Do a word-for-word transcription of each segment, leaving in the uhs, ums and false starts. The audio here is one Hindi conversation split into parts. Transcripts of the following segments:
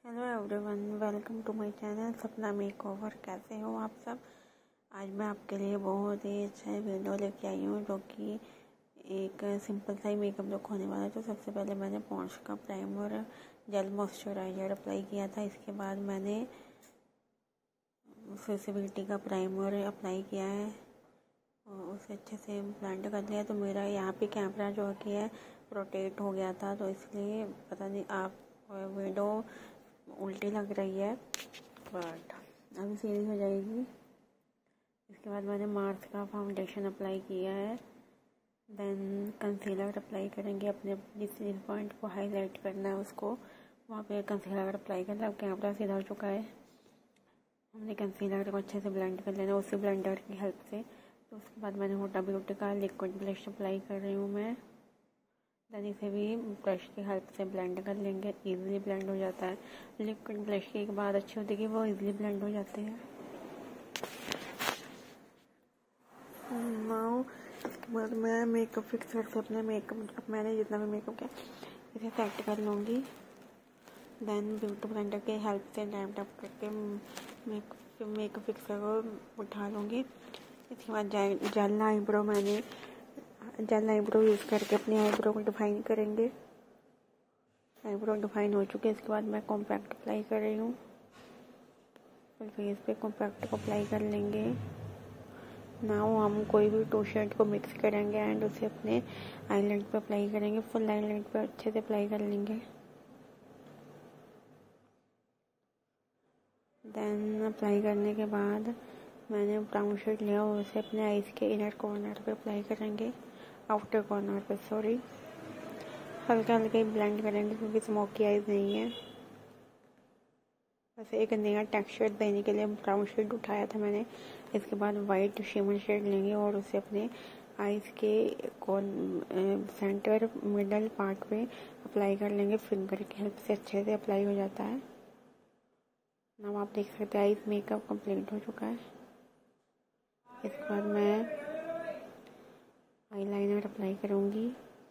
Hello everyone, welcome to my channel Sapna makeover. कैसे हो आप सब। आज मैं आपके लिए बहुत ही अच्छा वीडियो लेके आई हूँ जो कि एक सिंपल सा ही मेकअप लुक होने वाला है। तो सबसे पहले मैंने पॉन्ड्स का प्राइमर जेल मॉइस्चराइजर अप्लाई किया था। इसके बाद मैंने फेसिबिलिटी का प्राइमर अप्लाई किया है और उसे अच्छे से ब्लेंड कर लिया। तो मेरा यहाँ पे कैमरा जो कि है रोटेट हो गया था, तो इसलिए पता नहीं आप वीडियो उल्टी लग रही है, बट अभी सीधी हो जाएगी। इसके बाद मैंने मार्स का फाउंडेशन अप्लाई किया है। देन कंसीलर अप्लाई करेंगे। अपने जिस जिस पॉइंट को हाईलाइट करना है उसको वहाँ पे कंसीलर अप्लाई करना है। अब कैमरा सीधा हो चुका है। हमने कंसीलर को अच्छे से ब्लेंड कर लेना उसी ब्लेंडर की हेल्प से। तो उसके बाद मैंने हुडा ब्यूटी का लिक्विड ब्लश अप्लाई कर रही हूँ मैं। देन इसे भी ब्रश की हेल्प से ब्लेंड कर लेंगे। इजीली ब्लेंड हो जाता है। लिक्विड ब्लश की एक बात अच्छी होती है कि वो इजीली ब्लेंड हो जाते हैं। नाउ इसके बाद मैं मेकअप फिक्सर से अपने मेकअप मैंने जितना भी मेकअप किया इसे सेट कर लूँगी। देन ब्यूटी ब्लेंडर की हेल्प से डैप डैप करके मेकअप मेकअप फिक्सर को उठा लूँगी। इसके बाद जेल आईब्रो मैंने जेल आईब्रो यूज़ करके अपनी आईब्रो को डिफाइन करेंगे। आईब्रो डिफाइन हो चुके। इसके बाद मैं कॉम्पैक्ट अप्लाई कर रही हूँ। फिर फेस पे कॉम्पैक्ट को अप्लाई कर लेंगे। नाउ हम कोई भी टू शेड को मिक्स करेंगे एंड उसे अपने आईलाइट पे अप्लाई करेंगे। फुल आईलाइट पे अच्छे से अप्लाई कर लेंगे। देन अप्लाई करने के बाद मैंने ब्राउन शेड लिया और उसे अपने आईज के इनर कॉर्नर पे अप्लाई करेंगे। आउटर कॉर्नर पे सॉरी हल्का हल्का ही ब्लेंड करेंगे क्योंकि स्मोकी आईज नहीं है। वैसे एक नया टेक्सचर देने के लिए ब्राउन शेड उठाया था मैंने। इसके बाद वाइट शिमर शेड लेंगे और उसे अपने आईज के सेंटर मिडल पार्ट पे अप्लाई कर लेंगे। फिंगर की हेल्प से अच्छे से अप्लाई हो जाता है। नाउ आप देख सकते हैं आईज मेकअप कंप्लीट हो चुका है। इसके बाद मैं आईलाइनर अप्लाई करूँगी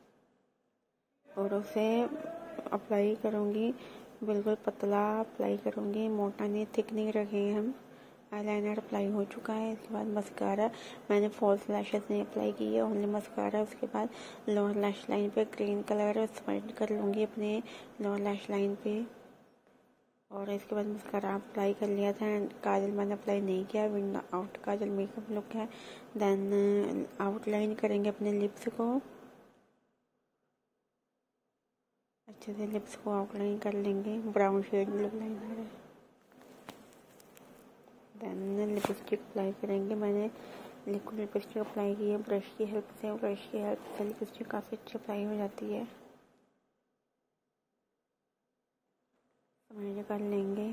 और उसे अप्लाई करूँगी बिल्कुल पतला अप्लाई करूँगी, मोटा नहीं थिक नहीं रखेंगे हम। आईलाइनर अप्लाई हो चुका है। इसके बाद मस्कारा मैंने फॉल्स लैशेस नहीं अप्लाई की है, ओनली मस्कारा। उसके बाद लोअर लैश लाइन पे ग्रीन कलर स्प्रेड कर लूँगी अपने लोअर लैश लाइन पे। और इसके बाद मस्कारा अप्लाई कर लिया था एंड काजल मैंने अप्लाई नहीं किया। Winged out kajal makeup look है। देन आउटलाइन करेंगे अपने लिप्स को। अच्छे से लिप्स को आउटलाइन कर लेंगे। ब्राउन शेड लिप लाइनर है। देन लिपस्टिक अप्लाई करेंगे। मैंने लिक्विड लिपस्टिक अप्लाई की है ब्रश की हेल्प से। ब्रश की हेल्प से लिपस्टिक काफ़ी अच्छी अप्लाई हो जाती है। समझ कर लेंगे।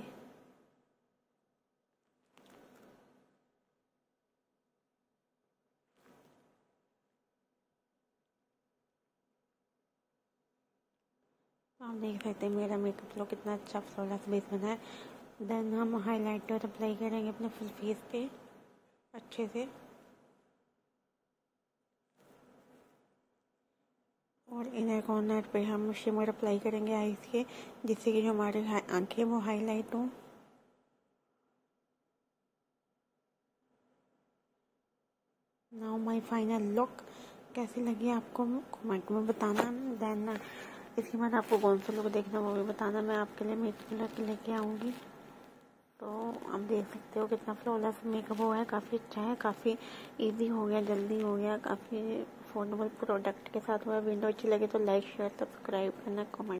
आप देख सकते हैं मेरा मेकअप लुक कितना अच्छा फ्लॉलेस बेस बना है। देन हम हाइलाइटर अप्लाई करेंगे अपने फुल फेस पे अच्छे से। और इनर कॉर्नर पे हम शिमर अप्लाई करेंगे आईज के, जिससे कि जो हमारे आंखें वो हाईलाइट हो। नाउ माय फाइनल लुक कैसी लगी आपको कमेंट में बताना। देन इसके बाद आपको कौन सा लुक देखना वो भी बताना। मैं आपके लिए मेकअप लुक लेके आऊँगी। तो आप देख सकते हो कितना फ्लॉलेस मेकअप हुआ है। काफ़ी अच्छा है, काफ़ी इजी हो गया, जल्दी हो गया, काफ़ी अफोर्डेबल प्रोडक्ट के साथ हुआ है। वीडियो अच्छी लगे तो लाइक शेयर सब्सक्राइब करना, कमेंट